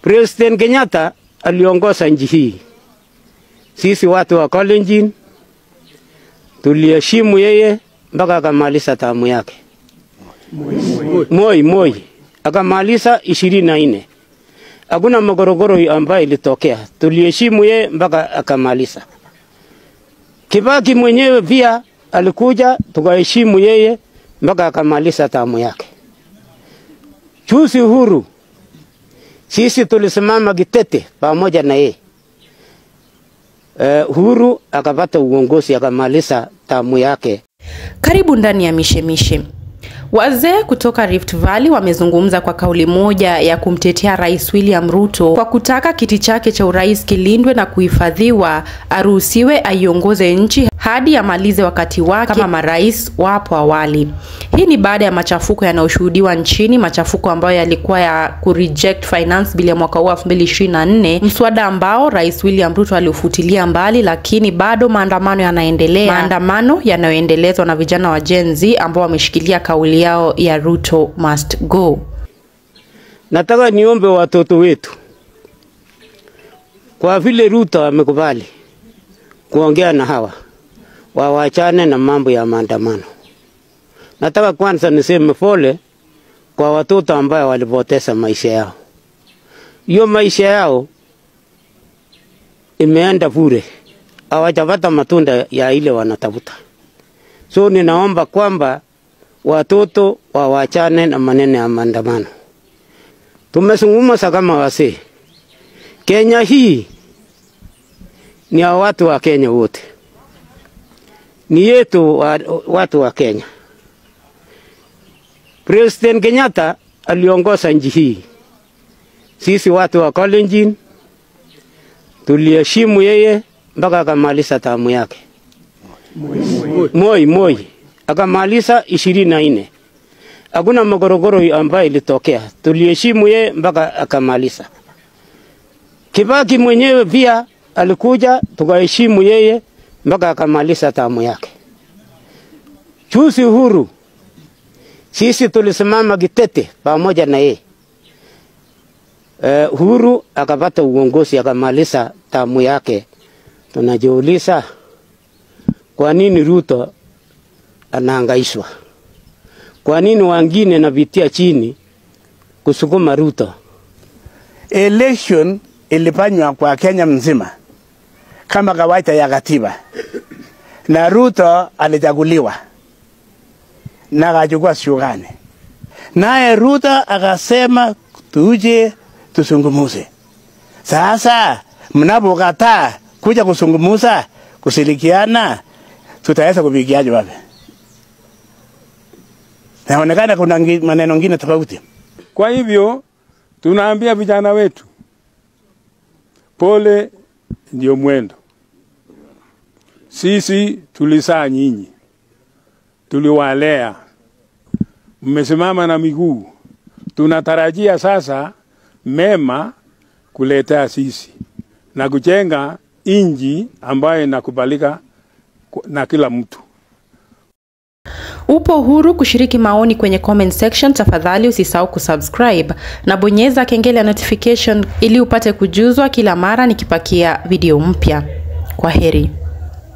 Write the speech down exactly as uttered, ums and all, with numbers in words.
President Kenyatta aliongoza nchi hii. Sisi watu wa Kalenjin tuliheshimu yeye mpaka akamaliza tamu yake. Moi Moi akamaliza ishirini na nne. Hakuna magorogoro ambayo ilitokea. Tuliheshimu yeye mpaka akamaliza. Kibaki mwenyewe pia alikuja, tukaheshimu yeye mpaka akamaliza tamu yake. Juzi Uhuru sisi tulisimama kitete pamoja na yeye. Uh, Uhuru akapata uongozi akamaliza tamu yake. Karibu ndani ya Mishemishe. Wazee kutoka Rift Valley wamezungumza kwa kauli moja ya kumtetea Rais William Ruto kwa kutaka kiti chake cha urais kilindwe na kuhifadhiwa, aruhusiwe aiongoze nchi hadi amalize wakati wake kama marais wapo awali. Hii ni baada ya machafuko yanayoshuhudiwa nchini, machafuko ambayo yalikuwa ya kureject finance bill ya mwaka huu elfu mbili ishirini na nne, mswada ambao Rais William Ruto aliufutilia mbali, lakini bado maandamano yanaendelea. Maandamano yanayoendelezwa na vijana wa Gen Z ambao wameshikilia kauli yao ya Ruto must go. Nataka niombe watoto wetu, kwa vile Ruto amekubali kuongea na hawa, wawachane na mambo ya maandamano. Nataka kwanza niseme pole kwa watoto ambao walipoteza maisha yao. Hiyo maisha yao imeenda bure. Hawajapata matunda ya ile wanatafuta. So ninaomba kwamba watoto wawachane na maneno ya maandamano. Tumezungumza kama wazee. Kenya hii ni ya watu wa Kenya wote. Ni yetu wa, watu wa Kenya. President Kenyatta aliongoza nchi hii. Sisi watu wa Kalenjin tuliheshimu yeye mpaka akamaliza tamu yake. Moi Moi akamaliza ishirini na nne. Hakuna magorogoro ambayo ilitokea. Tuliheshimu yeye mpaka akamaliza. Kibaki mwenyewe pia alikuja, tukaheshimu yeye mpaka akamaliza tamu yake. Juzi Uhuru sisi tulisimama kitete pamoja na yeye. Uh, Uhuru akapata uongozi akamaliza tamu yake. Tunajiuliza kwa nini Ruto anahangaishwa? Kwa nini wengine napitia chini kusukuma Ruto? Election ilifanywa kwa Kenya mzima kama kawaida ya katiba. Na Ruto alichaguliwa na akachukua shugani. Naye Ruto akasema tuje tusungumuze. Sasa mnapokataa kuja kusungumuza, kusilikiana, tutaweza kupigiaje wapi? Naonekana kuna maneno mengine tofauti. Kwa hivyo tunaambia vijana wetu, pole ndio mwendo. Sisi tulisaa nyinyi, tuliwalea, mmesimama na miguu. Tunatarajia sasa mema kuletea sisi na kujenga inji ambayo inakubalika na kila mtu. Upo huru kushiriki maoni kwenye comment section. Tafadhali usisahau kusubscribe na bonyeza kengele ya notification ili upate kujuzwa kila mara nikipakia video mpya. Kwaheri.